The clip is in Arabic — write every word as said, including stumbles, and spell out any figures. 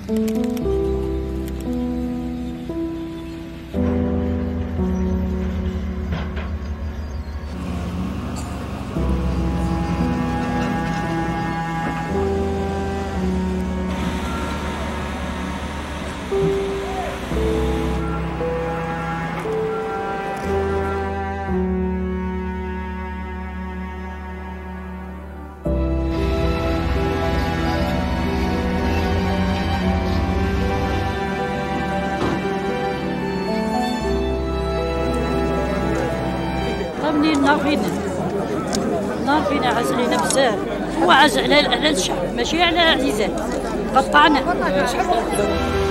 منين النار فينا النار فينا عز علينا بزاف، هو عز على على الشعب ماشي على عزيزات، قطعنا.